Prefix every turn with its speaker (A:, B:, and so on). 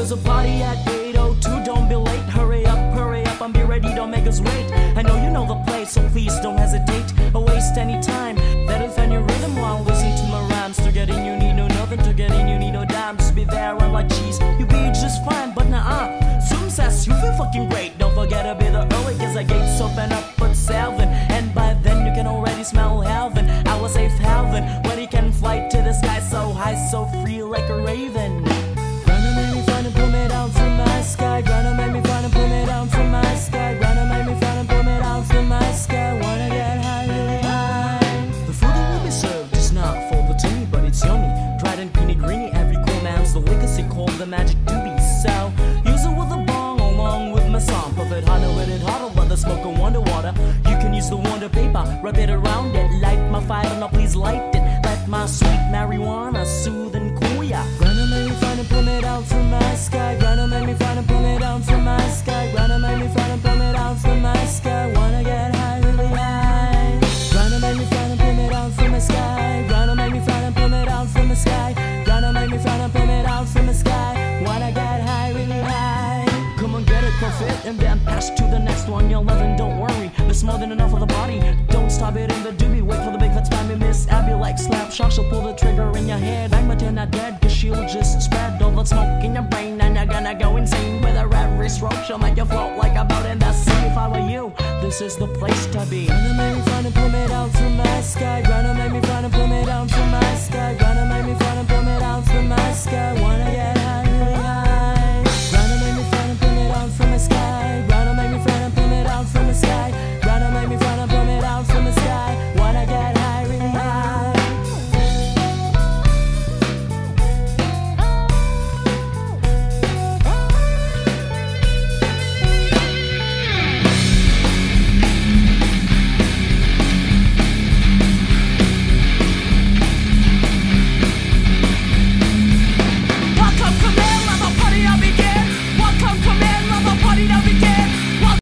A: There's a party at 8:02, don't be late. Hurry up, and be ready, don't make us wait. I know you know the place, so please don't hesitate or waste any time. Better find your rhythm while listening to my rhymes. To get in you need no nothing, to get in you need no dime. Just be there and like cheese, you be just fine. But nah, Zoom says you feel fucking great. Don't forget to be the early, cause the gates open up at 7. And by then you can already smell heaven. I was safe heaven, when you can fly to the sky so high, so free like a raven. Gonna make me fun and pull me down from my sky. Gonna make me fun and pull me down from my sky. Gonna make me fun and pull me down from my sky. Wanna get high, really high. The food that will be served is not for the tummy, but it's yummy. Dried and peony greeny, every cool man's the legacy called the magic doobie. So use it with a bong along with my song. Puff it harder with it harder, let the smoke go underwater. You can use the wonder paper, wrap it around it. Light my fire, now please light it. Let my sweet marijuana soothe and cool ya. Gonna make me fun and pull me down from my sky. Gonna make me fun and pull me down from my sky. Gonna make me fun and pull me down from my sky. Wanna get high, really high. Gonna make me fun and pull me down from the sky. Gonna make me fun and pull me down from the sky. Gonna make me fun and pull me down from the sky. Wanna get high, really high. Come on, get it, profit, and then pass to the next one. You're loving, don't worry. There's more than enough of the body. Don't stop it in the doobie. Wait for the big fat spammy Miss Abby like slap shock. She'll pull the trigger in your head. I'm but you're not dead, cause she'll just spread all the smoke in your brain. And you're gonna go insane with her every stroke. She'll make you float like a boat in the sea. If I were you, this is the place to be. Gonna make me fun and pull me down from my sky. Gonna make me fun and pull me down from my